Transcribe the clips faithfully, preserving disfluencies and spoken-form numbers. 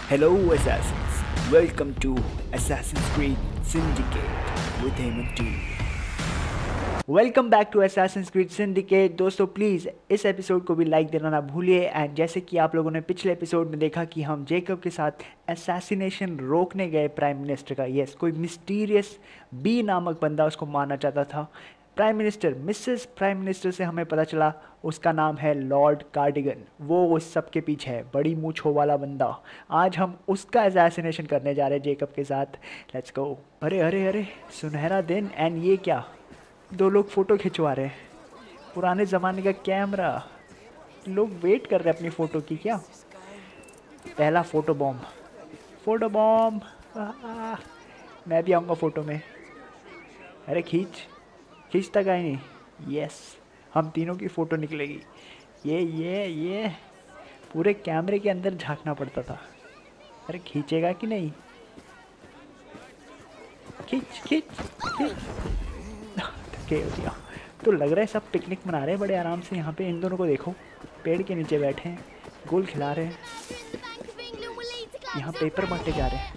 Hello Assassins, welcome to Assassin's Creed Syndicate with him and team. Welcome back to Assassin's Creed Syndicate। दोस्तों please इस episode को भी like देना ना भूलिए। एंड जैसे कि आप लोगों ने पिछले एपिसोड में देखा कि हम जेकब के साथ असैसिनेशन रोकने गए प्राइम मिनिस्टर का। यस, कोई मिस्टीरियस बी नामक बंदा उसको मारना चाहता था। Prime minister Mrs prime minister से हमें पता चला उसका नाम है लॉर्ड कार्डिगन। वो उस सब के पीछे है, बड़ी मूंछों वाला बंदा। आज हम उसका असैसिनेशन करने जा रहे हैं जेकब के साथ। Let's go. अरे अरे अरे सुनहरा दिन। एंड ये क्या, दो लोग फ़ोटो खिंचवा रहे हैं। पुराने ज़माने का कैमरा। लोग वेट कर रहे हैं अपनी फ़ोटो की। क्या पहला फ़ोटो बॉम्ब, फ़ोटो बॉम्ब। मैं भी आऊँगा फ़ोटो में। अरे खींच खींच तक आई नहीं। यस, हम तीनों की फ़ोटो निकलेगी। ये ये ये पूरे कैमरे के अंदर झांकना पड़ता था। अरे खींचेगा कि नहीं? खींच खींच खींच। थके हो गया। तो लग रहा है सब पिकनिक मना रहे हैं बड़े आराम से। यहाँ पे इन दोनों को देखो, पेड़ के नीचे बैठे हैं, गोल खिला रहे हैं। यहाँ पेपर बांटे जा रहे हैं।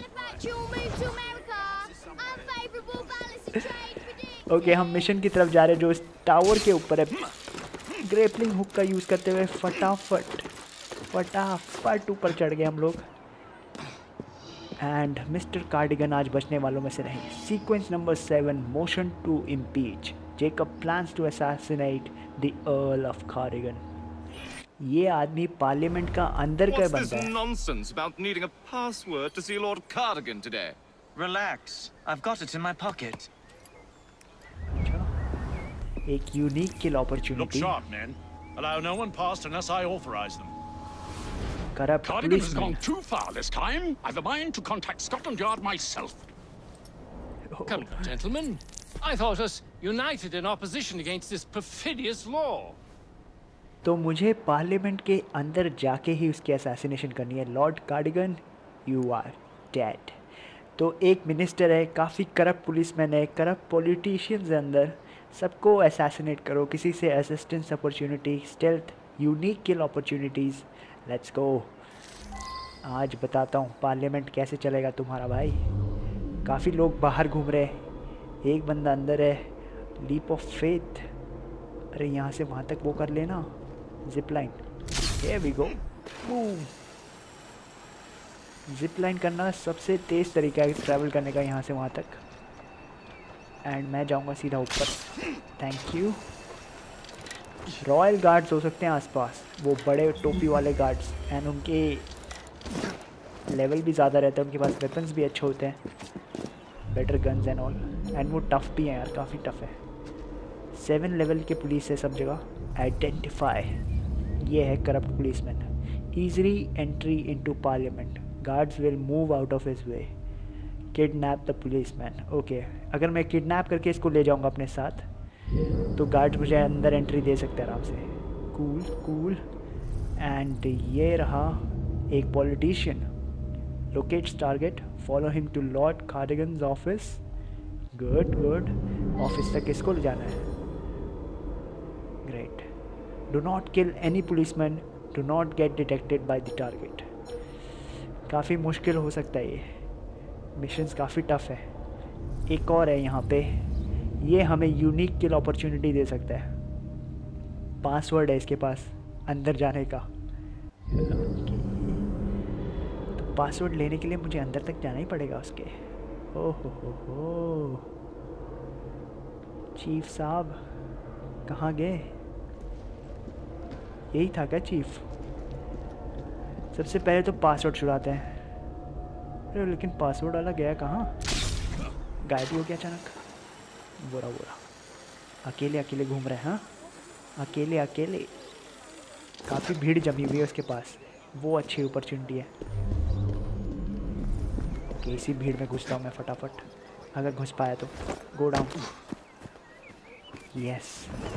ओके okay, हम मिशन की तरफ जा रहे हैं जो इस टावर के ऊपर है। ग्रेपलिंग हुक का यूज़ करते हुए फटाफट फटाफट ऊपर चढ़ गए हम लोग। एंड मिस्टर कार्डिगन आज बचने वालों में से नहीं। Sequence number seven, motion to impeach. Jacob plans to assassinate the earl of Cardigan. ये आदमी पार्लियामेंट का अंदर का बंदा है। What's this nonsense about needing a password to see Lord Cardigan today? Relax, I've got it in my pocket. एक unique kill Look opportunity. sharp, men. Allow no one past unless I authorize them. Corrupt Cardigan has policeman. gone too far this time. I've a mind to contact Scotland Yard myself. Come on, gentlemen. I thought us united in opposition against this perfidious law. तो मुझे parliament के अंदर जाके ही उसकी assassination करनी है। Lord Cardigan, you are dead. तो एक मिनिस्टर है, काफ़ी करप्ट पुलिसमैन है, करप्ट पॉलिटिशियंस है अंदर। सबको असैसिनेट करो, किसी से assistance opportunity, stealth, unique kill opportunities. Let's go. आज बताता हूँ पार्लियामेंट कैसे चलेगा तुम्हारा भाई। काफ़ी लोग बाहर घूम रहे हैं, एक बंदा अंदर है। Leap of faith. अरे यहाँ से वहाँ तक वो कर लेना, zip line. Here we go. Boom. Zip line करना सबसे तेज़ तरीका है ट्रैवल करने का यहाँ से वहाँ तक। एंड मैं जाऊँगा सीधा ऊपर। Thank you. रॉयल गार्ड्स हो सकते हैं आसपास, वो बड़े टोपी वाले गार्ड्स। एंड उनके लेवल भी ज़्यादा रहता है, उनके पास वेपन्स भी अच्छे होते हैं, better guns and all. And वो टफ़ भी हैं यार, काफ़ी टफ़ है। सेवन लेवल के पुलिस है सब जगह। आइडेंटिफाई, ये है corrupt policeman. Easily entry into parliament. Guards will move out of his way. Kidnap the policeman. Okay, अगर मैं किडनैप करके इसको ले जाऊंगा अपने साथ तो गार्ड्स मुझे अंदर एंट्री दे सकते हैं आराम से। Cool cool. एंड ये रहा एक politician. Locates target, follow him to lord Cardigan's office. Good good. Office तक किसको ले जाना है? Great. Do not kill any policeman, do not get detected by the target. काफ़ी मुश्किल हो सकता है ये मिशंस, काफ़ी टफ है। एक और है यहाँ पे, ये हमें यूनिक किल अपॉर्चुनिटी दे सकता है। पासवर्ड है इसके पास अंदर जाने का। तो पासवर्ड लेने के लिए मुझे अंदर तक जाना ही पड़ेगा उसके। ओह हो हो हो। चीफ साहब कहाँ गए? यही था क्या चीफ? सबसे पहले तो पासवर्ड छुड़ाते हैं। अरे लेकिन पासवर्ड वाला गया कहाँ? गायब ही हो गया अचानक। बुरा बुरा। अकेले अकेले घूम रहे हैं। हाँ, अकेले अकेले। काफ़ी भीड़ जमी हुई है उसके पास, वो अच्छी अपॉर्चुनिटी है। ओके, इसी भीड़ में घुसता हूँ मैं फटाफट, अगर घुस पाया तो। Go down. यस,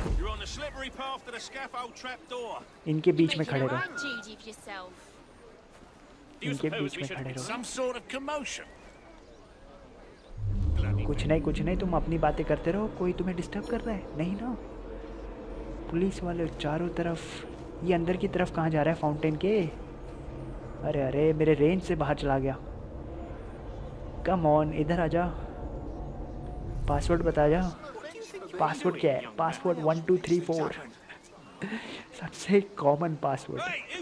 इनके बीच में खड़े रहो, इनके बीच में खड़े रहो। कुछ नहीं कुछ नहीं, तुम अपनी बातें करते रहो, कोई तुम्हें डिस्टर्ब कर रहा है नहीं ना? पुलिस वाले चारों तरफ। ये अंदर की तरफ कहाँ जा रहा है? फाउंटेन के। अरे अरे मेरे रेंज से बाहर चला गया। कम ऑन, इधर आ जा। पासवर्ड बता जा। पासवर्ड क्या है? Password one two three four, सबसे कॉमन पासवर्ड।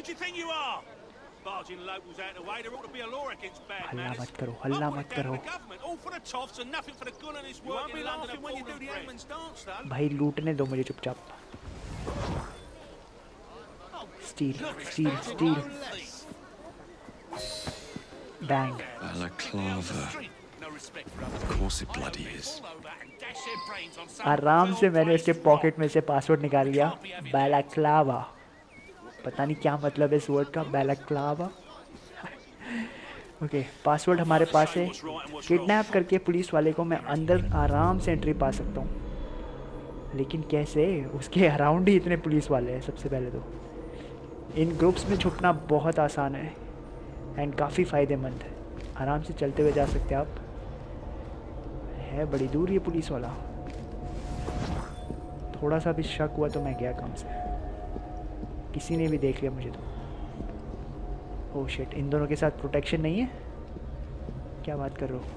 हल्ला मत करो, हल्ला मत करो भाई, लूटने दो मुझे चुपचाप। Steal steal steal bang. आराम से मैंने उसके पॉकेट में से पासवर्ड निकाल लिया। बैलाक्लावा, पता नहीं क्या मतलब है इस वर्ड का, बैलाक्लावा। ओके, पासवर्ड हमारे पास है। किडनैप करके पुलिस वाले को मैं अंदर आराम से एंट्री पा सकता हूँ, लेकिन कैसे? उसके अराउंड ही इतने पुलिस वाले हैं। सबसे पहले तो इन ग्रुप्स में छुपना बहुत आसान है एंड काफ़ी फ़ायदेमंद है। आराम से चलते हुए जा सकते हैं आप। है बड़ी दूर ये पुलिस वाला। थोड़ा सा भी शक हुआ तो मैं गया काम से। किसी ने भी देख लिया मुझे तो। ओह शिट, इन दोनों के साथ प्रोटेक्शन नहीं है? क्या बात कर रहे हो?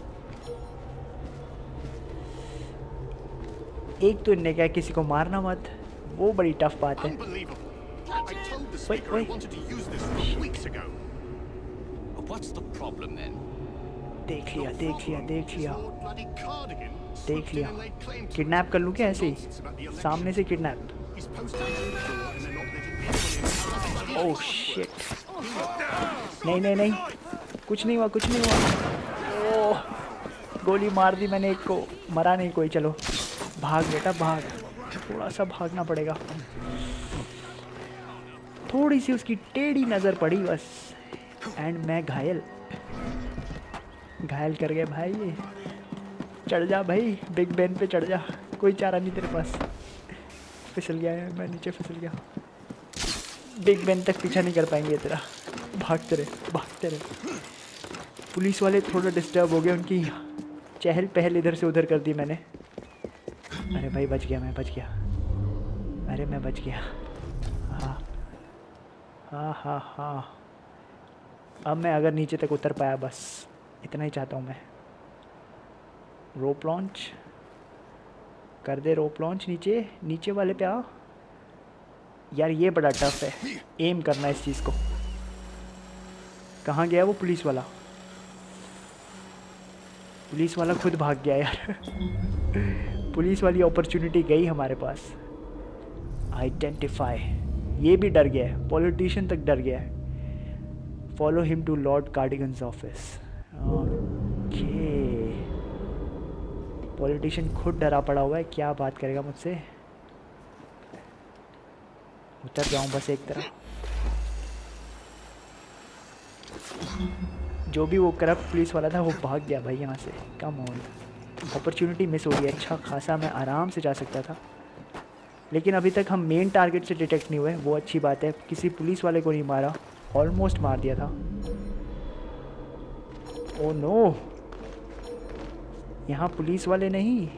एक तो इनने क्या, किसी को मारना मत, वो बड़ी टफ बात है। Wait, wait. What's the problem then? देख लिया, देख लिया, देख लिया, देख लिया। किडनैप कर लूँ क्या ऐसे ही सामने से? किडनैप। ओह शिट, नहीं नहीं नहीं, कुछ नहीं हुआ, कुछ नहीं हुआ। ओह, गोली मार दी मैंने एक को, मरा नहीं कोई। चलो भाग बेटा भाग, थोड़ा सा भागना पड़ेगा। थोड़ी सी उसकी टेढ़ी नज़र पड़ी बस, एंड मैं घायल घायल कर गए भाई। ये चढ़ जा भाई, बिग बेन पे चढ़ जा, कोई चारा नहीं तेरे पास। फिसल गया है मैं, नीचे फिसल गया। बिग बेन तक पीछा नहीं कर पाएंगे तेरा। भागते रहे, भागते रहे। पुलिस वाले थोड़ा डिस्टर्ब हो गए, उनकी चहल पहल इधर से उधर कर दी मैंने। अरे भाई बच गया, मैं बच गया। अरे मैं बच गया। हाँ हाँ हाँ हाँ, अब मैं अगर नीचे तक उतर पाया, बस इतना ही चाहता हूँ मैं। रोप लॉन्च कर दे, रोप लॉन्च। नीचे नीचे वाले पे आ यार, ये बड़ा टफ है एम करना इस चीज़ को। कहाँ गया वो पुलिस वाला? पुलिस वाला खुद भाग गया यार। पुलिस वाली अपॉर्चुनिटी गई हमारे पास। आइडेंटिफाई, ये भी डर गया है, पॉलिटिशियन तक डर गया है। Follow him to lord Cardigan's office. Okay, politician खुद डरा पड़ा हुआ है, क्या बात करेगा मुझसे? उतर जाऊं बस एक तरफ। जो भी वो करप्ट पुलिस वाला था वो भाग गया भाई यहाँ से। कम ऑन, अपॉर्चुनिटी मिस हो गई। अच्छा खासा मैं आराम से जा सकता था, लेकिन अभी तक हम मेन टारगेट से डिटेक्ट नहीं हुए, वो अच्छी बात है। किसी पुलिस वाले को नहीं मारा, ऑलमोस्ट मार दिया था। ओह नो, यहाँ पुलिस वाले नहीं,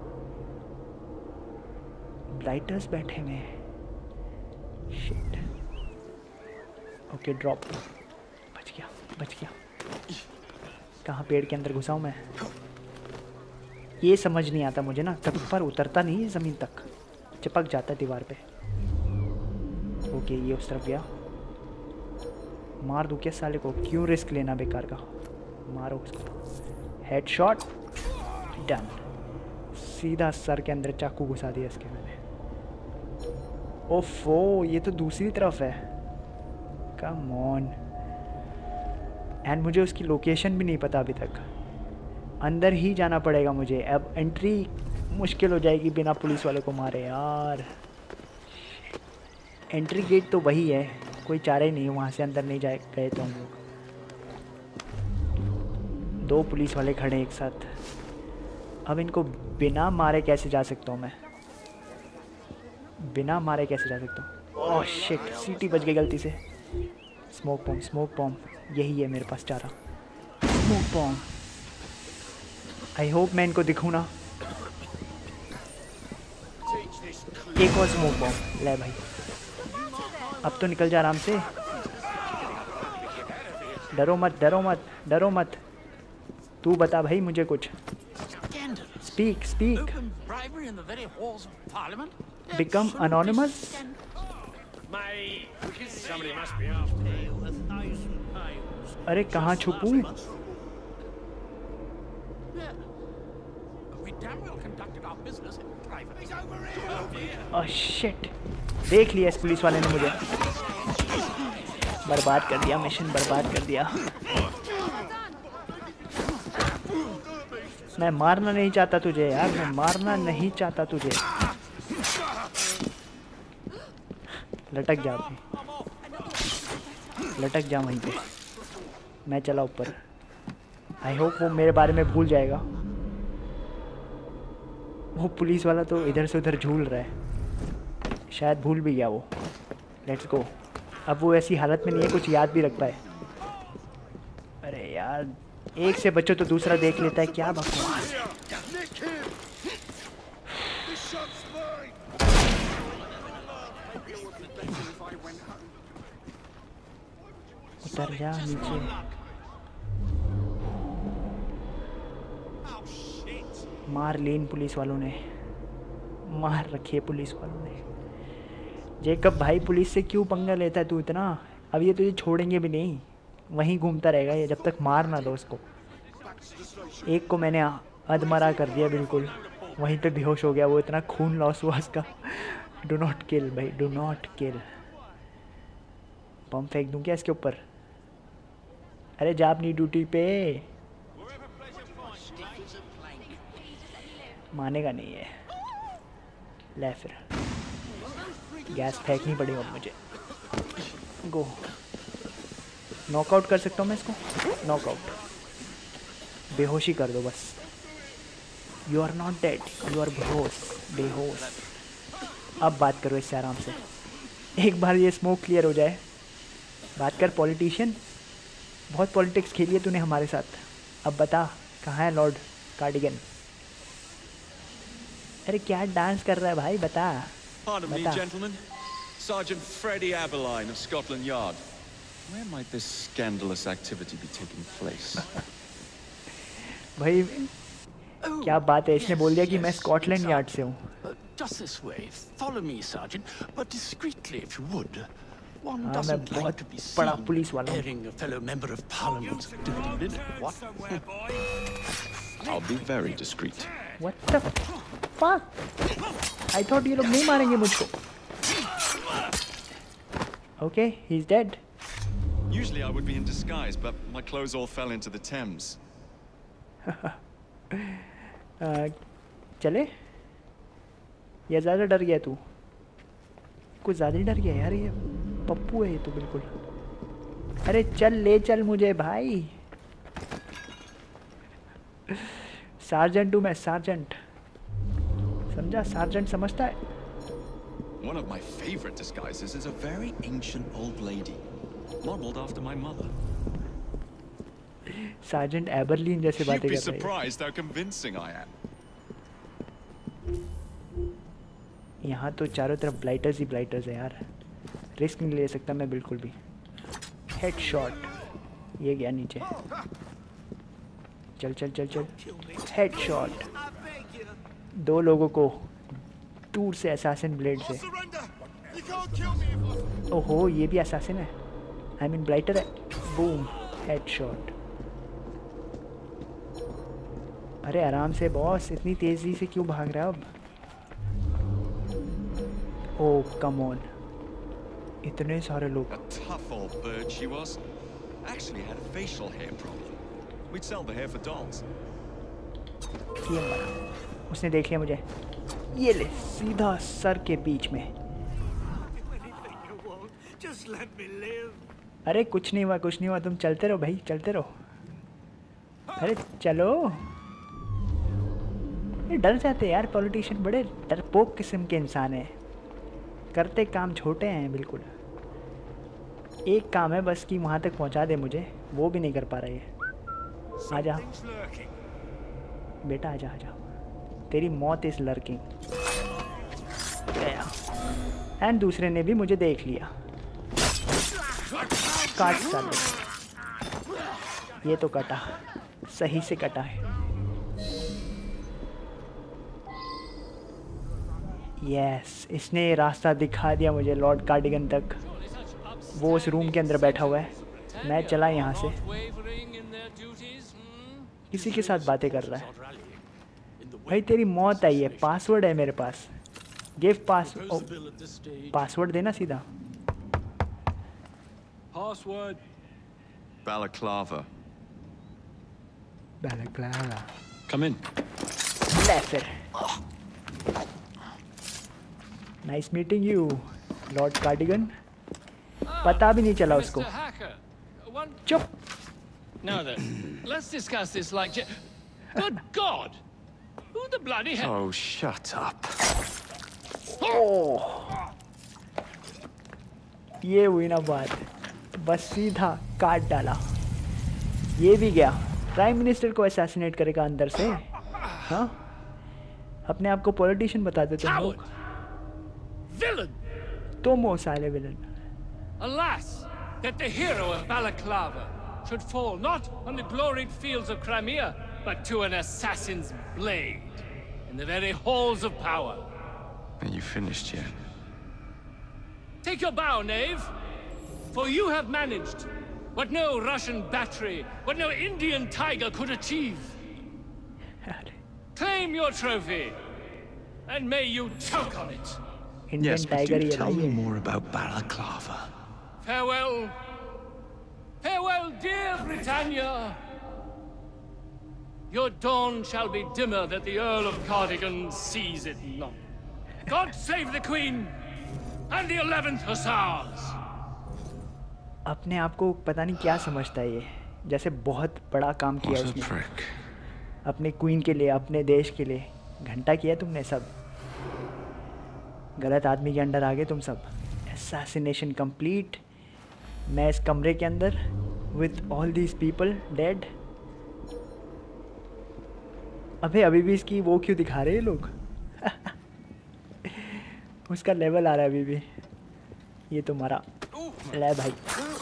ब्लाइटर्स बैठे हुए हैं। शिट। Okay drop. बच गया, बच गया। कहाँ पेड़ के अंदर घुसा हूँ मैं? ये समझ नहीं आता मुझे ना, कभी पर उतरता नहीं है ज़मीन तक, चिपक जाता है दीवार पे। ओके ये उस तरफ गया। मार दूँ क्या साले को? क्यों रिस्क लेना बेकार का? मारो उसको। Headshot, done. सीधा सर के अंदर चाकू घुसा दिया इसके मैंने। ओफो, ये तो दूसरी तरफ है। Come on. एंड मुझे उसकी लोकेशन भी नहीं पता अभी तक। अंदर ही जाना पड़ेगा मुझे। अब एंट्री मुश्किल हो जाएगी बिना पुलिस वाले को मारे यार। एंट्री गेट तो वही है, कोई चारा ही नहीं है, वहाँ से अंदर नहीं जाए गए तो हम लोग। दो पुलिस वाले खड़े एक साथ। अब इनको बिना मारे कैसे जा सकता हूँ मैं? बिना मारे कैसे जा सकता हूँ? ओह शिट, सीटी बज गई गलती से। स्मोक बॉम्ब, स्मोक बॉम्ब, यही है मेरे पास चारा। Smoke bomb. आई होप मैं इनको दिखूँ ना। एक और स्मोक बॉम्ब ले भाई। अब तो निकल जा आराम से। डरो मत, डरो मत, डरो मत। तू बता भाई मुझे कुछ। Speak speak. Become anonymous. अरे कहाँ छुपूं? ओह शिट, देख लिया इस पुलिस वाले ने मुझे। बर्बाद कर दिया, मिशन बर्बाद कर दिया। मैं मारना नहीं चाहता तुझे यार, मैं मारना नहीं चाहता तुझे। लटक जा भाई, लटक जा वहीं पे। मैं चला ऊपर। आई होप वो मेरे बारे में भूल जाएगा। वो पुलिस वाला तो इधर से उधर झूल रहा है, शायद भूल भी गया वो। Let's go. अब वो ऐसी हालत में नहीं है कुछ याद भी रख पाए। अरे यार, एक से बच्चों तो दूसरा देख लेता है, क्या बकवास। उतर जा नीचे। मार लीन पुलिस वालों ने, मार रखी है पुलिस वालों ने। जेकब भाई पुलिस से क्यों पंगा लेता है तू इतना? अब ये तुझे छोड़ेंगे भी नहीं, वहीं घूमता रहेगा ये जब तक मार ना दो उसको। एक को मैंने अधमरा कर दिया बिल्कुल, वहीं पे बेहोश हो गया वो, इतना खून लॉस हुआ उसका। डू नॉट किल भाई, डू नॉट किल। बम फेंक दूँ क्या इसके ऊपर? अरे जा अपनी ड्यूटी पे। मानेगा नहीं है। ले फिर, गैस फेंकनी पड़ेगी अब मुझे। गो। नॉकआउट कर सकता हूँ मैं इसको? नॉकआउट। बेहोशी कर दो बस। You are not dead, you are बेहोश, बेहोश। अब बात करो इससे आराम से, एक बार ये स्मोक क्लियर हो जाए। बात कर पॉलिटिशियन, बहुत पॉलिटिक्स खेली है तूने हमारे साथ। अब बता कहाँ है लॉर्ड कार्डिगन? अरे क्या डांस कर रहा है भाई, बता। Pardon me, gentlemen. Sergeant Freddie Aberline of Scotland Yard. Where might this scandalous activity be taking place? भाई क्या बात है, इसने बोल दिया कि मैं स्कॉटलैंड यार्ड से हूँ। Just this way. Follow me, Sergeant, but discreetly if you would. One हाँ, doesn't मैं like to be बहुत बड़ा seen पुलिस वाला हूँ। airing a fellow member of Parliament. What? I'll be very discreet. What the fuck? I thought ये लोग नहीं मारेंगे मुझको। Okay, he's dead. Usually I would be in disguise, but my clothes all fell into the Thames. uh, चले? या ज़्यादा डर गया तू? कुछ ज़्यादा ही डर गया यार, ये पप्पू है ये तो बिल्कुल। अरे चल, ले चल मुझे भाई। सार्जेंट हूँ मैं, सार्जेंट। समझा? सार्जेंट समझता है। One of my favorite disguises is a very ancient old lady, modeled after my mother. Sergeant Abberline जैसे बातें You'd be कर रहे हैं। surprised how convincing I am. यहाँ तो चारों तरफ ब्लाइटर्स ही ब्लाइटर्स है यार, रिस्क नहीं ले सकता मैं बिल्कुल भी। हेडशॉट, ये गया नीचे। चल चल चल चल, हेडशॉट। दो लोगों को दूर से असैसिन ब्लेड से। ओहो, ये भी असैसिन है, आई मीन ब्लाइटर है। Boom, headshot. अरे आराम से बॉस, इतनी तेजी से क्यों भाग रहा है अब? ओह कम ऑन, इतने सारे लोग। A tough old bird she was. Actually had a facial hair problem. We'd sell the hair for dolls. ये मरा, उसने देख लिया मुझे। ये ले, सीधा सर के बीच में। अरे कुछ नहीं हुआ, कुछ नहीं हुआ, तुम चलते रहो भाई, चलते रहो। अरे चलो। ये डर जाते यार पॉलिटिशियन, बड़े डरपोक किस्म के इंसान हैं, करते काम छोटे हैं बिल्कुल। एक काम है बस कि वहाँ तक पहुँचा दे मुझे, वो भी नहीं कर पा रहे हैं। आजा बेटा, आजा आजा, तेरी मौत इस लर्किंग। गया, एंड दूसरे ने भी मुझे देख लिया। काट साले। ये तो कटा, सही से कटा है। यस, इसने रास्ता दिखा दिया मुझे लॉर्ड कार्डिगन तक। वो उस रूम के अंदर बैठा हुआ है, मैं चला यहाँ से। किसी के साथ बातें कर रहा है। भाई तेरी मौत आई है, पासवर्ड है मेरे पास। गिव पास पासवर्ड देना सीधा। Password. Balaclava. Balaclava. Come in. ले फिर। Nice meeting you, Lord Cardigan. पता भी नहीं चला उसको। चुप। Now then, let's discuss this like. Good God! Who the bloody hell? Oh, shut up. Oh. ये हुई ना बात, बस सीधा काट डाला। ये भी गया। प्राइम मिनिस्टर को असैसिनेट करेगा अंदर से। हाँ, अपने आप को पॉलिटिशियन बताते तुम लोग। Villain! तुम हो साले villain. Alas, that the hero of Balaclava should fall not on the gloried fields of Crimea, but to an assassin's blade in the very halls of power. Are you finished yet? Take your bow, knave, for you have managed what no Russian battery, what no Indian tiger could achieve. Claim your trophy, and may you choke on it. Indian yes, but tiger do tell me ये more about Balaclava. Farewell. Farewell, dear Britannia. Your dawn shall be dimmer that the Earl of Cardigan sees it not. God save the Queen and the eleventh Hussars. अपने आप को पता नहीं क्या समझता है ये, जैसे बहुत बड़ा काम किया उसने अपने क्वीन के लिए, अपने देश के लिए। घंटा किया तुमने सब। गलत आदमी के अंडर आ गए तुम सब। Assassination complete. मैं इस कमरे के अंदर with all these people dead. अबे अभी भी इसकी वो क्यों दिखा रहे हैं लोग? उसका लेवल आ रहा है अभी भी। ये तुम्हारा ले भाई।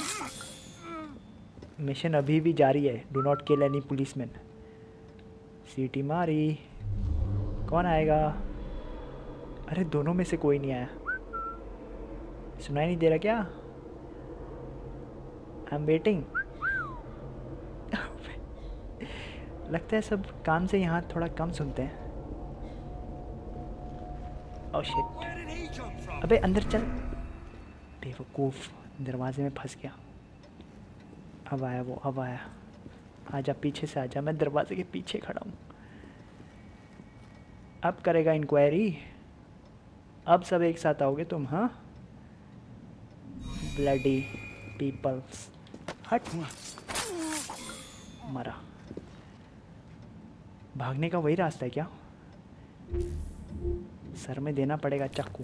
मिशन अभी भी जारी है। Do not kill any policeman. सीटी मारी। कौन आएगा? अरे दोनों में से कोई नहीं आया। सुनाई नहीं दे रहा क्या? I am waiting. लगता है सब काम से यहाँ थोड़ा कम सुनते हैं। Oh shit. अबे अंदर चल। बेवकूफ़, दरवाजे में फंस गया। अब आया वो, अब आया। आजा पीछे से आजा, मैं दरवाजे के पीछे खड़ा हूँ। अब करेगा इंक्वायरी। अब सब एक साथ आओगे तुम? हाँ, ब्लडी पीपल्स। हट। मरा। भागने का वही रास्ता है क्या? सर में देना पड़ेगा चाकू।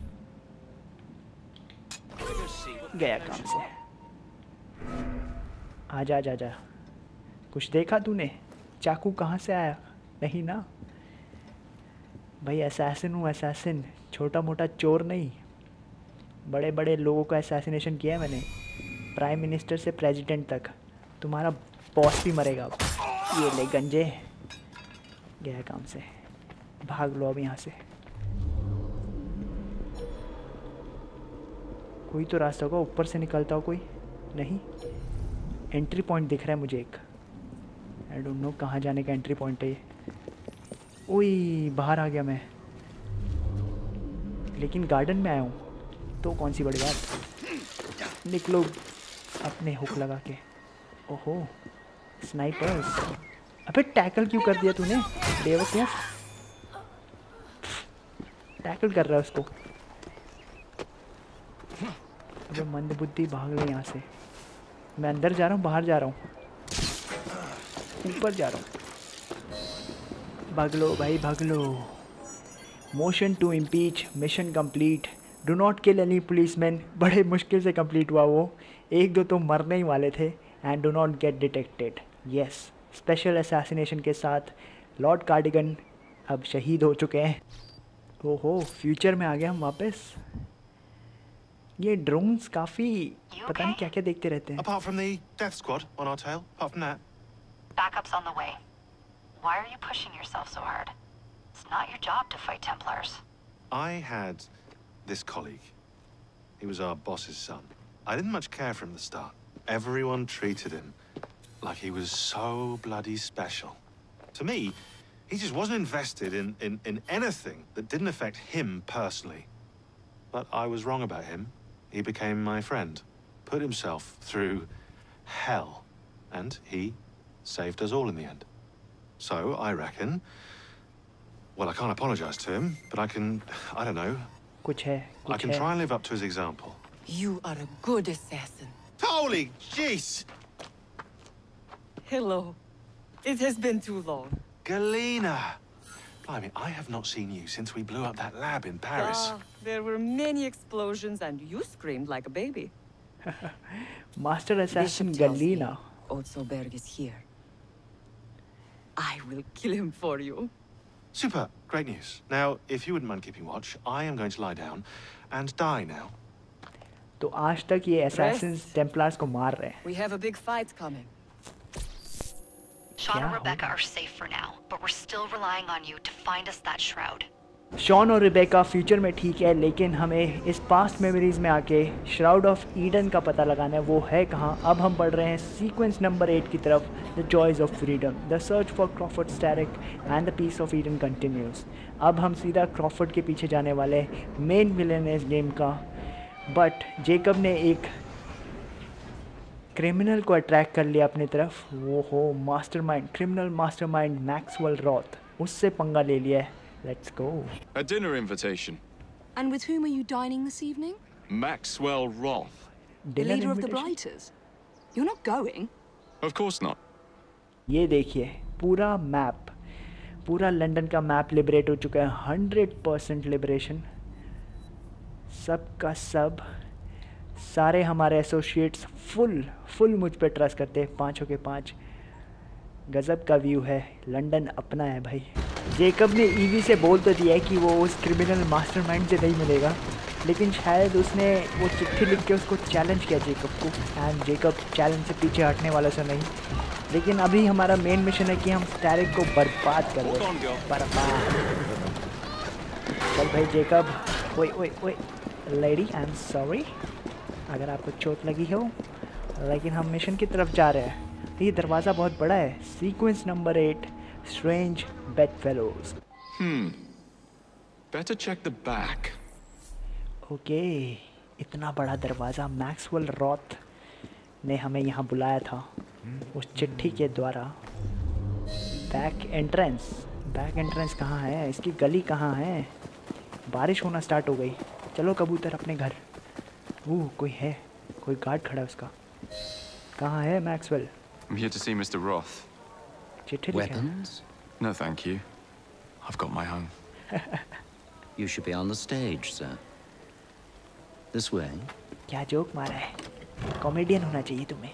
गया काम से। आजा आजा आजा। कुछ देखा तूने? चाकू कहाँ से आया? नहीं ना भाई, असैसिन हूँ असैसिन, छोटा मोटा चोर नहीं। बड़े बड़े लोगों का असैसिनेशन किया है मैंने, प्राइम मिनिस्टर से प्रेसिडेंट तक। तुम्हारा बॉस भी मरेगा अब। ये ले गंजे। गया काम से। भाग लो अब यहाँ से। कोई तो रास्ता होगा, ऊपर से निकलता हो कोई? नहीं। एंट्री पॉइंट दिख रहा है मुझे एक। आई डोंट नो कहाँ जाने का एंट्री पॉइंट है ये। ओए बाहर आ गया मैं, लेकिन गार्डन में आया हूँ तो कौन सी बड़ी बात। निकलो अपने हुक लगा के। ओहो स्नाइपर्स। अबे टैकल क्यों कर दिया तूने बेवकूफ? टैकल कर रहा है उसको। अबे मंद बुद्धि, भाग ले यहाँ से। मैं अंदर जा रहा हूँ, बाहर जा रहा हूँ, ऊपर जा रहा हूँ। भाग लो भाई भाग लो। Motion to impeach mission complete. Do not kill any policeman. बड़े मुश्किल से कंप्लीट हुआ वो। एक दो तो मरने ही वाले थे। And do not get detected. Yes, special assassination के साथ लॉर्ड कार्डिगन अब शहीद हो चुके हैं। ओहो फ्यूचर में आ गए हम वापस। ये ड्रोन्स काफी पता नहीं क्या क्या देखते रहते हैं. Apart from the death squad on our tail, apart from that. Backup's on the way. Why are you pushing yourself so hard? It's not your job to fight Templars. I had this colleague. He was our boss's son. I didn't much care for him at the start. Everyone treated him like he was so bloody special. To me, he just wasn't invested in, in, in anything that didn't affect him personally. But I was wrong about him. He became my friend, put himself through hell, and he saved us all in the end. So, I reckon... Well, I can't apologize to him, but I can... I don't know. कुछ है, कुछ I can है. try and live up to his example. You are a good assassin. Holy jeez! Hello. It has been too long. Galena! I mean, I have not seen you since we blew up that lab in Paris. Ah, there were many explosions and you screamed like a baby. Master Assassin Bishop tells Galena. me Otso Berg is here. I will kill him for you. Super, great news. Now, if you wouldn't mind keeping watch, I am going to lie down and die now. तो आज तक ये Assassins Templars को मार रहे हैं. We have a big fight coming. Sean and Rebecca are safe for now, but we're still relying on you to find us that shroud. Shawn और Rebecca future में ठीक है, लेकिन हमें इस पास्ट मेमोरीज में आके श्राउड ऑफ ईडन का पता लगाना है. वो है कहाँ? अब हम पढ़ रहे हैं सीक्वेंस नंबर एट की तरफ. The joys of freedom, the search for Crawford Starrick and the piece of Eden continues. अब हम सीधा क्रॉफर्ड के पीछे जाने वाले मेन विलन है इस गेम का. बट जेकब ने एक क्रिमिनल को अट्रैक्ट कर लिया अपनी तरफ. वो हो mastermind, criminal mastermind Maxwell Roth. उससे पंगा ले लिया है. Let's go. A dinner invitation. And with whom are you dining this evening? Maxwell Roth. The leader of the Blighters. You're not going? Of course not. ये देखिए पूरा map, पूरा London का मैप लिबरेट हो चुका है. Hundred percent liberation. सब का सब, सारे हमारे एसोसिएट्स फुल फुल मुझ पे ट्रस्ट करते हैं. पाँचों के पाँच. गजब का व्यू है. लंदन अपना है भाई. जेकब ने ईवी से बोल तो दिया है कि वो उस क्रिमिनल मास्टरमाइंड से नहीं मिलेगा, लेकिन शायद उसने वो चिट्ठी लिख के उसको चैलेंज किया जेकब को. एंड जेकब चैलेंज से पीछे हटने वाला सा नहीं. लेकिन अभी हमारा मेन मिशन है कि हम स्टैरिक को बर्बाद कर दें. बर्बाद. चल भाई जेकब. ओए ओए ओए लेडी, आई एम सॉरी अगर आपको चोट लगी हो, लेकिन हम मिशन की तरफ जा रहे हैं. ये दरवाज़ा बहुत बड़ा है. Sequence number eight, Strange Bedfellows. Hmm. Better check the back. Okay. इतना बड़ा दरवाज़ा. मैक्सवेल रॉथ ने हमें यहाँ बुलाया था उस चिट्ठी के द्वारा. Back entrance. बैक एंट्रेंस कहाँ है? इसकी गली कहाँ है? बारिश होना स्टार्ट हो गई. चलो कबूतर अपने घर. ओह कोई है, कोई गार्ड खड़ा है उसका. कहाँ है Maxwell? I'm here to see Mister Roth. Weapons? No, thank you. I've got my own. You should be on the stage, sir. This way. क्या जोक मारा है? कॉमेडियन होना चाहिए तुम्हें.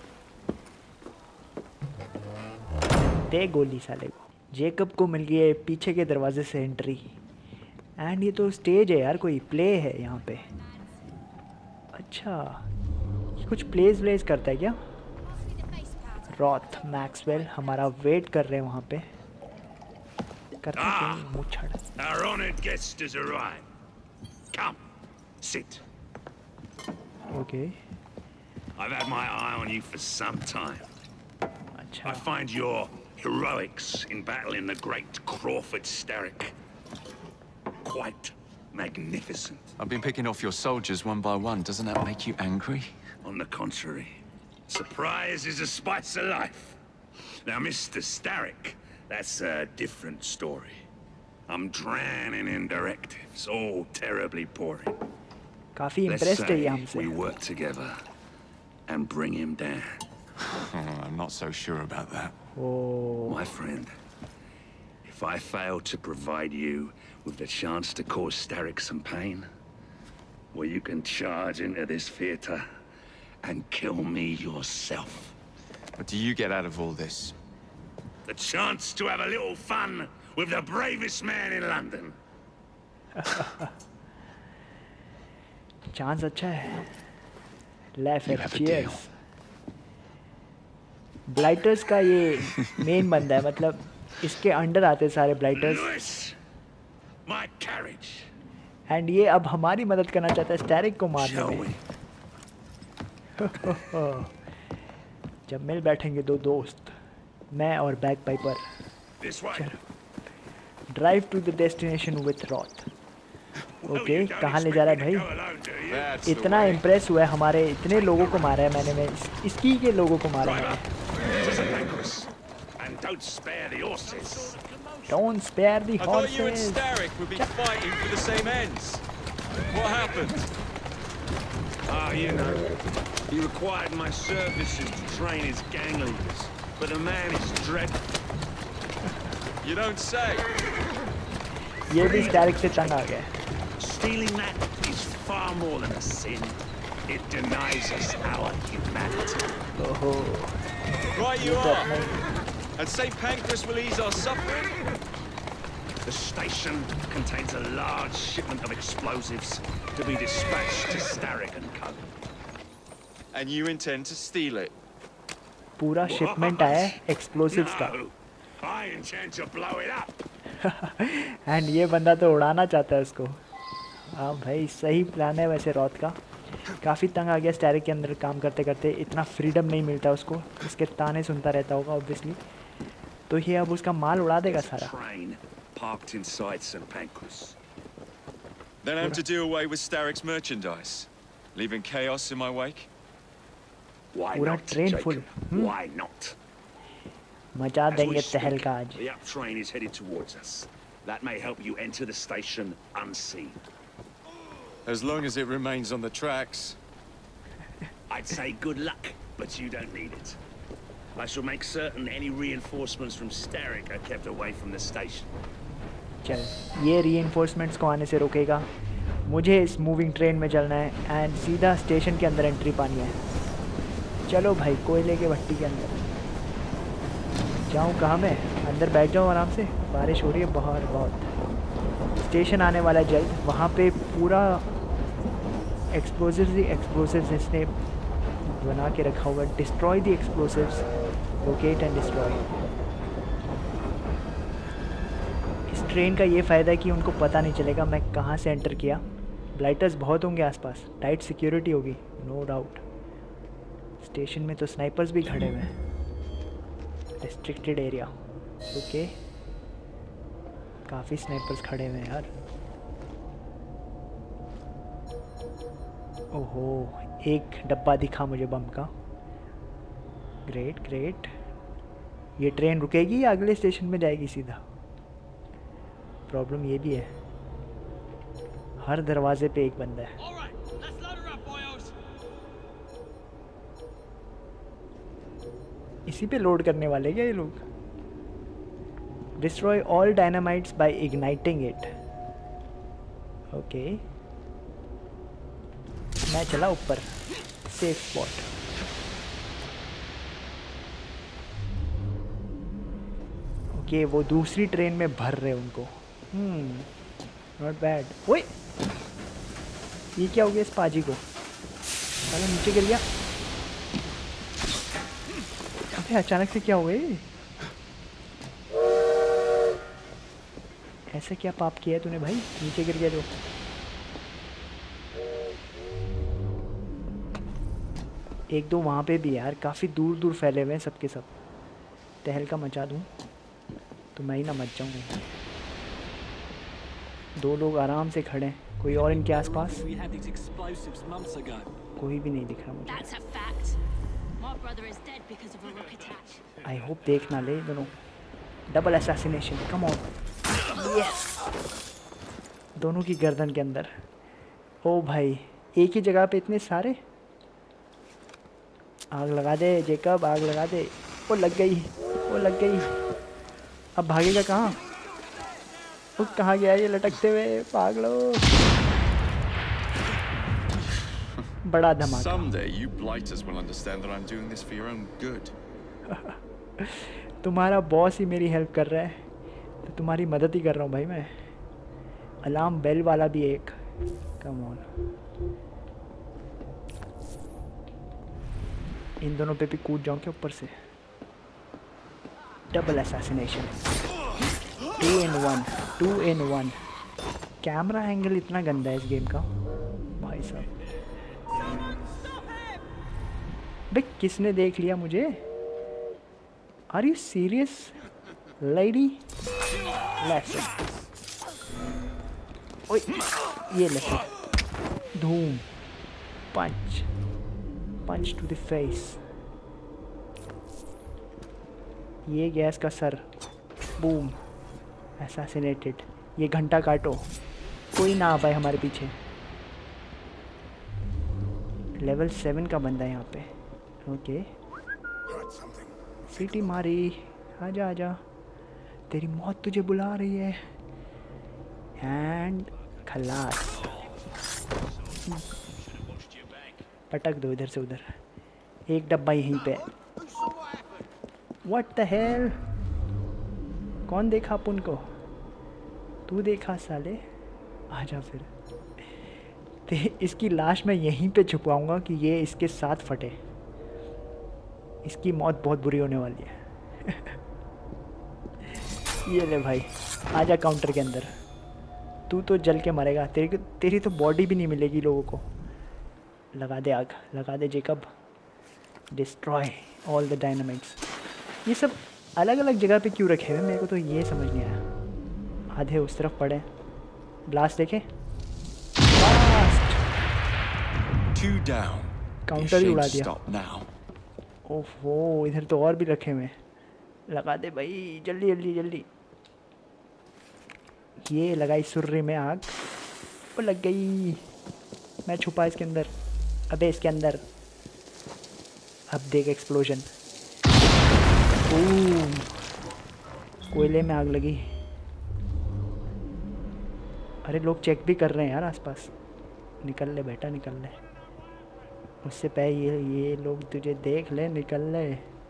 दे गोली साले को. जेकब को मिल गई है पीछे के दरवाजे से एंट्री. एंड ये तो स्टेज है यार, कोई प्ले है यहाँ पे. अच्छा, कुछ प्लेस व्लेस करता है क्या? रॉथ मैक्सवेल हमारा वेट कर रहे हैं वहाँ पे. करते हैं मुँह छड़. Our honored guest has arrived. Come, sit. Okay. I've had my eye on you for some time. अच्छा. I find your heroics in battling the great Crawford Starrick quite magnificent. I've been picking off your soldiers one by one. Doesn't that make you angry? On the contrary. Surprise is a spice of life. Now, Mister Starrick, that's a different story. I'm drowning in directives, all terribly boring. काफी Let's impressed है ये say हमसे. we work together and bring him down. I'm not so sure about that. Oh. My friend, if I fail to provide you with the chance to cause Starrick some pain, well, you can charge into this theater and kill me yourself. What do you get out of all this? The chance to have a little fun with the bravest man in London. Chance अच्छा है। Left cheers. ब्लाइटर्स का ये main बंदा है, मतलब इसके under आते सारे ब्लाइटर्स। एंड ये अब हमारी मदद करना चाहता है स्टैरिक को मारने में। जब मिल बैठेंगे दो दोस्त, मैं और back piper, drive to the destination with Roth. Okay, कहाँ ले जा रहा है भाई? इतना इम्प्रेस हुआ है हमारे, इतने लोगों को मारा है मैंने, मैं इस, इसकी के लोगों को मारा है। Don't spare the horses. Don't spare the horses. I thought you and Starrick would be fighting for the same ends. What happened? Ah, you know, he required my services to train his gang leaders, but the man is dreadful. You don't say. ये भी Starrick से तंग आ गया। Stealing that is far more than a sin. It denies us our humanity. Oh. Right you are. And Saint Pancras will ease our suffering? The station contains a large shipment of explosives to be dispatched to Starrick and Co. And you intend to steal it? पूरा shipment आया explosives का। No, I intend to blow it up. And ये बंदा तो उड़ाना चाहता है उसको। हाँ भाई, सही प्लान है वैसे रॉथ का। काफ़ी तंग आ गया स्टैरिक के अंदर काम करते करते, इतना फ्रीडम नहीं मिलता उसको, इसके ताने सुनता रहता होगा ऑब्वियसली। तो ये अब उसका माल उड़ा देगा सारा। Parked inside Saint Pancras. Then I'm to do away with Starrick's merchandise, leaving chaos in my wake? Why पूरा not, train Jacob? Full. Why not? मचा As देंगे we speak, तहलका आज। the up train is headed towards us. That may help you enter the station unseen. As long as it remains on the tracks. I'd say good luck, but you don't need it. I shall make certain any reinforcements from Starrick are kept away from the station. चल, ये reinforcements को आने से रोकेगा। मुझे इस moving train में चलना है एंड सीधा स्टेशन के अंदर एंट्री पानी है। चलो भाई, कोयले के भट्टी के अंदर जाऊँ कहाँ मैं? अंदर बैठ जाऊँ आराम से। बारिश हो रही है बाहर बहुत। स्टेशन आने वाला है जल्द, वहाँ पे पूरा एक्सप्लोसिव्स ही एक्सप्लोसिव्स इसने बना के रखा हुआ। Destroy the explosives, locate and destroy. इस ट्रेन का ये फ़ायदा है कि उनको पता नहीं चलेगा मैं कहाँ से एंटर किया। ब्लाइटर्स बहुत होंगे आसपास, टाइट सिक्योरिटी होगी नो डाउट। स्टेशन में तो स्नाइपर्स भी खड़े हुए हैं। रिस्ट्रिक्टेड एरिया, ओके, काफ़ी स्नाइपर्स खड़े हुए हैं यार। ओहो, एक डब्बा दिखा मुझे बम का। Great great. ये ट्रेन रुकेगी या अगले स्टेशन में जाएगी सीधा? प्रॉब्लम ये भी है, हर दरवाजे पे एक बंदा है। इसी पे लोड करने वाले क्या ये लोग? Destroy all dynamites by igniting it. Okay, मैं चला ऊपर, सेफ स्पॉट। ओके, वो दूसरी ट्रेन में भर रहे उनको। Hmm, not bad. ओए, ये क्या हो गया इस पाजी को? साला नीचे गिर गया। अबे अचानक से क्या हुआ? ऐसे क्या पाप किया है तूने भाई, नीचे गिर गया जो? एक दो वहाँ पे भी यार, काफ़ी दूर दूर फैले हुए हैं सबके सब। तहलका मचा दूँ तो मैं ही ना मच जाऊँगा। दो लोग आराम से खड़े हैं, कोई और इनके आसपास? कोई भी नहीं दिख रहा मुझे। आई होप देख ना ले दोनों। Double assassination, come on, yes. दोनों की गर्दन के अंदर। ओ भाई, एक ही जगह पे इतने सारे। आग लगा दे जेकब, आग लगा दे। वो लग गई, वो लग गई। अब भागेगा कहाँ? वो कहाँ गया ये लटकते हुए? पागलो, बड़ा धमाका। Someday you blighters will understand that I'm doing this for your own good. तुम्हारा बॉस ही मेरी हेल्प कर रहा है तो तुम्हारी मदद ही कर रहा हूँ भाई मैं। अलार्म बेल वाला भी एक, कम ऑन। इन दोनों पे भी कूद जाऊँ क्या ऊपर से? Double assassination, two in one, two in one. Camera angle इतना गंदा है इस गेम का भाई साहब। बे किसने देख लिया मुझे? Are you serious lady? Let's ओए ये लेट्स धूम punch punch to the face. ये गैस का सर बूम असैसिनेटेड। ये घंटा काटो, कोई ना आ पाए हमारे पीछे। लेवल सेवन का बंदा है यहाँ पे। ओके सीटी मारी, आजा आजा, तेरी मौत तुझे बुला रही है। एंड खलास, पटक दो इधर से उधर। एक डब्बा यहीं पे। What the hell? कौन देखा अपन को? तू देखा साले? आजा फिर। ते इसकी लाश मैं यहीं पे छुपाऊंगा कि ये इसके साथ फटे। इसकी मौत बहुत बुरी होने वाली है। ये ले भाई, आजा काउंटर के अंदर। तू तो जल के मरेगा, तेरी तेरी तो बॉडी भी नहीं मिलेगी लोगों को। लगा दे आग, लगा दे Jacob. Destroy all the dynamites. ये सब अलग अलग जगह पे क्यों रखे हुए, मेरे को तो ये समझ नहीं आया। आधे उस तरफ पड़े। ब्लास्ट देखे? ब्लास्ट! काउंटर ही उड़ा दिया। ओहो, इधर तो और भी रखे हुए। लगा दे भाई, जल्दी जल्दी जल्दी। ये लगाई सुर्री में आग, वो लग गई। मैं छुपा इसके अंदर। अबे इसके अंदर। अब देख एक्सप्लोजन। बूम, कोयले में आग लगी। अरे लोग चेक भी कर रहे हैं यार आसपास। निकल ले बेटा, निकल ले। उससे पहले ये ये लोग तुझे देख ले, निकल ले।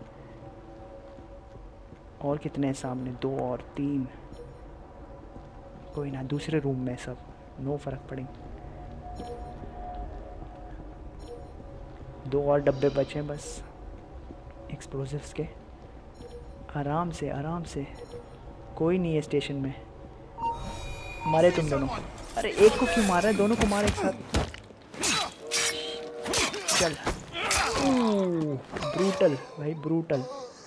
और कितने हैं सामने? दो और तीन। कोई ना, दूसरे रूम में सब, नो फर्क पड़ेगा। दो और डब्बे बचे हैं बस एक्सप्लोसिव्स के। आराम से आराम से, कोई नहीं है स्टेशन में। मारे तुम दोनों। अरे एक को क्यों मारा है? दोनों को मारे एक साथ। चल, ब्रूटल भाई, ब्रूटल।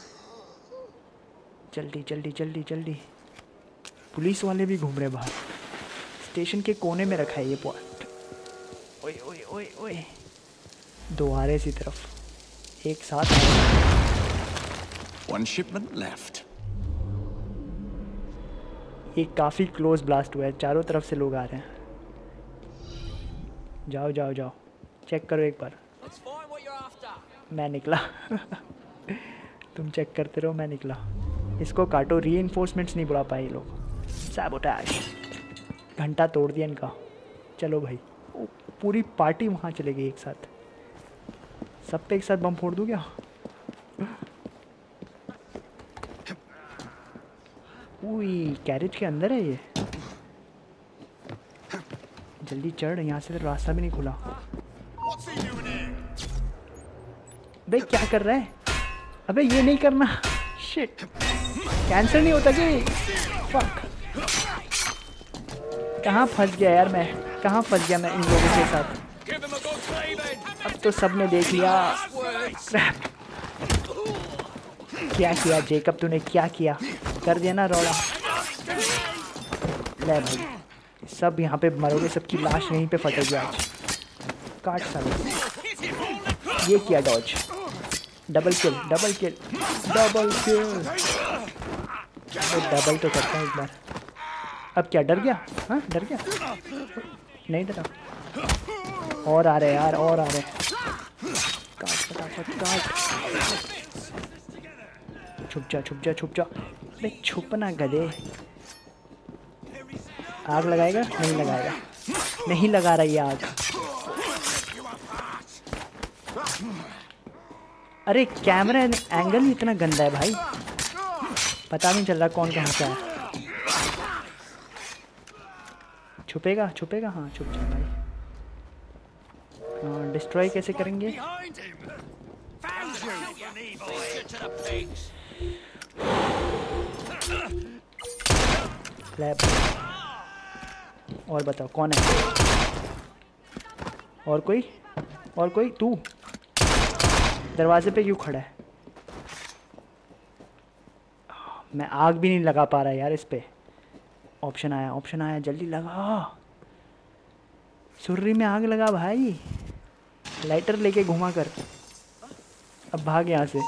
जल्दी जल्दी जल्दी जल्दी। पुलिस वाले भी घूम रहे बाहर। स्टेशन के कोने में रखा है ये पॉइंट। ओए ओए ओए ओए, दो आ रहे इसी तरफ एक साथ। One shipment left. ये काफी क्लोज ब्लास्ट हुआ है, चारों तरफ से लोग आ रहे हैं। जाओ जाओ जाओ, चेक करो एक बार। मैं निकला। तुम चेक करते रहो, मैं निकला। इसको काटो, रीइंफोर्समेंट्स नहीं बुला पाए लोग। सैबोटेज, घंटा तोड़ दिया इनका। चलो भाई, पूरी पार्टी वहाँ चले गई एक साथ। सब पे एक साथ बम फोड़ दूँ क्या? उई, कैरेज के अंदर है ये। जल्दी चढ़, यहाँ से तो रास्ता भी नहीं खुला। बे क्या कर रहा है? अबे ये नहीं करना। शिट, कैंसर नहीं होता कि? फक, कहाँ फंस गया यार मैं, कहाँ फंस गया मैं इन लोगों के साथ। अब तो सबने देख लिया। क्या किया जेकब तूने, क्या किया? कर दिया ना रौला। ले भाई, सब यहाँ पे मरोगे, सबकी लाश यहीं पे फटेगी आज। काट साले। ये किया dodge. Double kill, double kill, double kill. Double तो करता हूँ एक बार। अब क्या डर गया? हाँ डर गया? नहीं डरा। और आ रहे यार, और आ रहे। काट फटाफट काट। छुप जा छुप जा छुप जा। बे छुपना गधे। आग लगाएगा? नहीं लगाएगा, नहीं लगा रही है आग। अरे कैमरा एंगल ही इतना गंदा है भाई, पता नहीं चल रहा कौन कहाँ से है। छुपेगा छुपेगा, हाँ छुप जा भाई। हाँ, डिस्ट्रॉय कैसे करेंगे? और बताओ कौन है? और कोई? और कोई? तू दरवाजे पे क्यों खड़ा है? मैं आग भी नहीं लगा पा रहा यार इस पे। ऑप्शन आया, ऑप्शन आया, जल्दी लगा। सुर्री में आग लगा भाई। लाइटर लेके घुमा कर। अब भाग यहाँ से।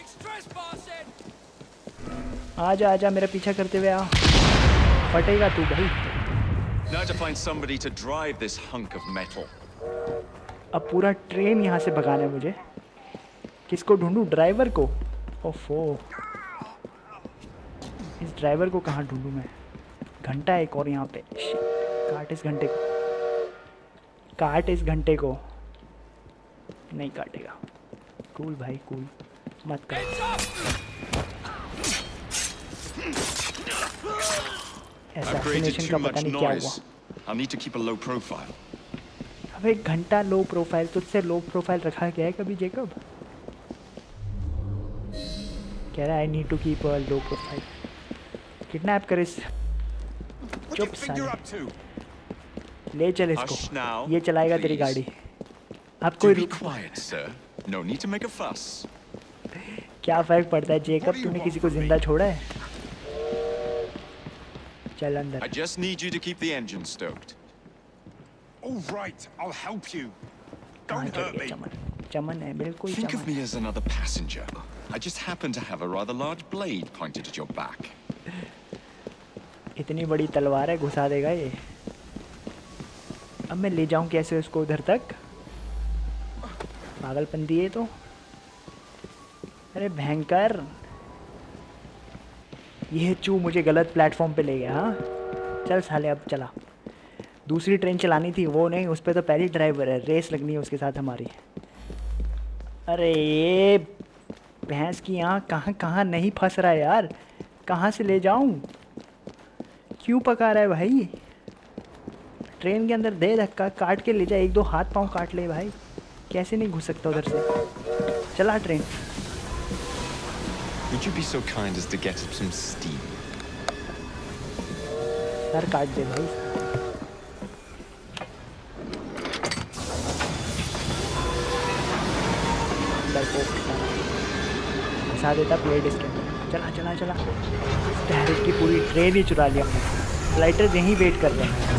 आजा आजा, मेरा पीछा करते हुए आ। फटेगा तू भाई। Now to find somebody to drive this hunk of metal. अब पूरा ट्रेन यहाँ से भगाना है मुझे। किसको ढूंढूं? ड्राइवर को? ओफो, इस ड्राइवर को कहाँ ढूंढूं मैं? घंटा एक और यहाँ पे। काट इस घंटे को, काट इस घंटे को। नहीं काटेगा। कूल भाई कूल, मत कर। असैसिनेशन का पता नहीं क्या हुआ। I need to keep a low profile. अब एक घंटा लो प्रोफाइल, तुझसे लो प्रोफाइल रखा गया है कभी जेकब? कह रहा है I need to keep a low profile. Kidnap कर इस। चुप साले, ले चल इसको, ये चलाएगा तेरी गाड़ी। अब कोई रुक। No need to make a fuss. क्या फर्क पड़ता है जेकब, तूने किसी को जिंदा छोड़ा है? चल अंदर। I just need you to keep the engine stoked. All right, I'll help you. Don't hurt me. चमन, चमन है बिल्कुल। Think of me as another passenger. I just happen to have a rather large blade pointed at your back. इतनी बड़ी तलवार है, घुसा देगा ये। अब मैं ले जाऊं कैसे उसको उधर तक? पागलपन दिए तो। अरे भयंकर, ये चू मुझे गलत प्लेटफॉर्म पे ले गया। हाँ चल साले, अब चला। दूसरी ट्रेन चलानी थी, वो नहीं, उस पर तो पहली ड्राइवर है, रेस लगनी है उसके साथ हमारी। अरे ये भैंस की आँख कहाँ कहाँ नहीं फंस रहा है यार, कहाँ से ले जाऊँ? क्यों पका रहा है भाई? ट्रेन के अंदर दे धक्का, काट के ले जा, एक दो हाथ पाँव काट ले भाई। कैसे नहीं घुस सकता उधर से? चला train. Would you be so kind as to get up some steam? सर काट दे भाई। घुसा देता प्लेट इसके अंदर। चला चला चला। डायरेक्ट की पूरी ट्रेन ही चुरा लिया हमने। ब्लाइटर यहीं वेट कर रहे हैं।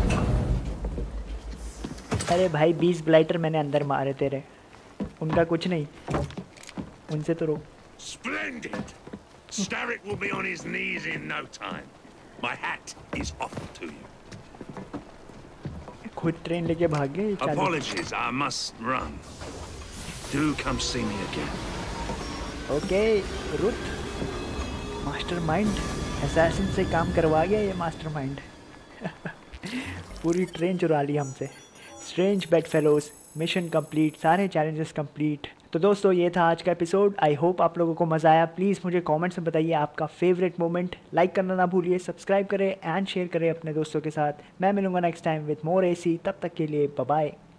अरे भाई बीस ब्लाइटर मैंने अंदर मारे तेरे, उनका कुछ नहीं, उनसे तो रोक। Splendid! Starrick will be on his knees in no time. My hat is off to you. खुद ट्रेन लेके भाग गए। Apologies, I must run. Do come see me again. Okay, रुत। मास्टरमाइंड, असैसिन से काम करवा गया ये मास्टरमाइंड। पूरी ट्रेन चुरा ली हमसे। स्ट्रेंज बेडफेलोज, मिशन कंप्लीट, सारे चैलेंजेस कंप्लीट। तो दोस्तों ये था आज का एपिसोड। आई होप आप लोगों को मज़ा आया। प्लीज़ मुझे कमेंट्स में बताइए आपका फेवरेट मोमेंट। लाइक करना ना भूलिए, सब्सक्राइब करें एंड शेयर करें अपने दोस्तों के साथ। मैं मिलूंगा next time with more AC. तब तक के लिए बाय बाय।